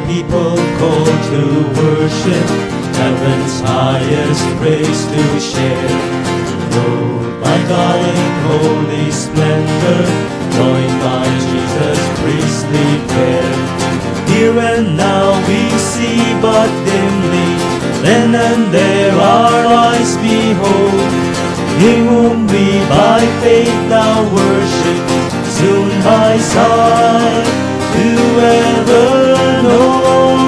people called to worship, heaven's highest praise to share. Robed by God in holy splendor, joined by Jesus' priestly pair. Here and now we see but dimly, then and there our eyes behold, in whom we by faith now worship, soon by sight to ever know.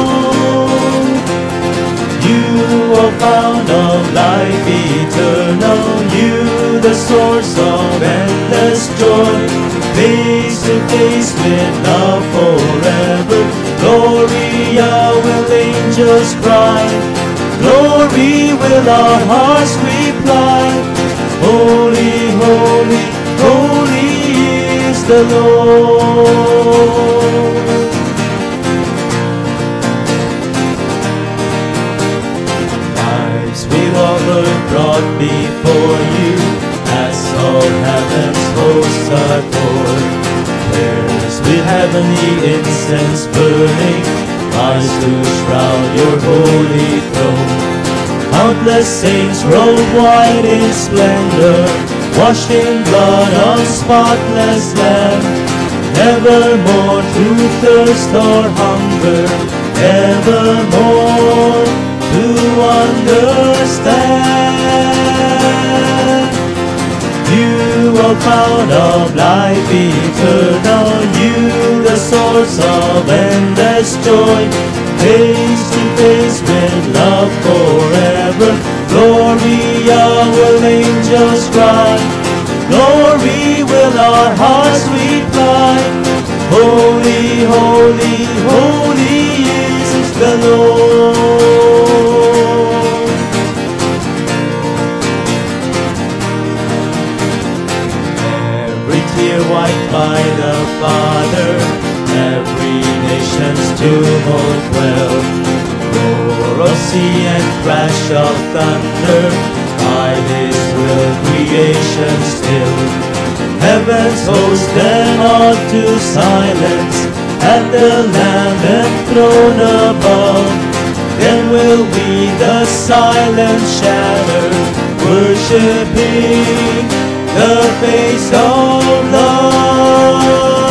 You are found of life eternal, you the source of endless joy, face to face with love forever. Glory, will angels cry, glory will our hearts reply. Holy, holy, holy is the Lord. Lives we've offered brought before you, as all heaven's hosts adore. Prayers with heavenly incense burning, rise to shroud your holy throne. Countless saints robed white in splendor, washed in blood of spotless Lamb, nevermore through thirst or hunger, evermore to understand. You are found of life eternal, you the source of endless joy, face to face with love forever. Glory, will angels cry, glory will our hearts reply. Holy, holy, holy is the Lord. Every tear wiped by the Father, every nation's tumult quelled, roar of sea and crash of thunder, by His will creation still. Heaven's host then ought to silence at the Lamb enthroned above. Then will we the silence shatter, worshiping the face of love.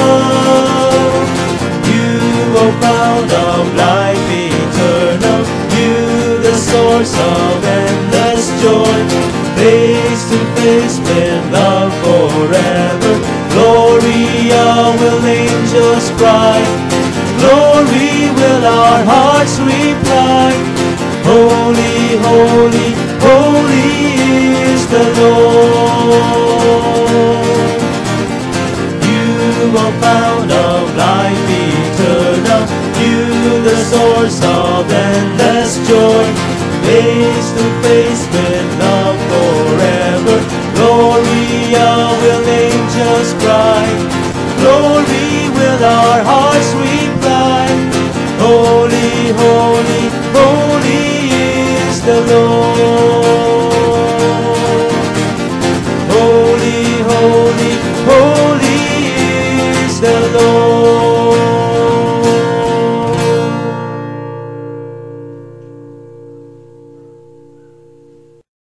You are found of life eternal, you the source of endless joy, face to face with love forever. Glory, will angels cry, glory will our hearts reply. Holy, holy, holy is the Lord. You are found of life eternal, you the source of endless joy, face to face with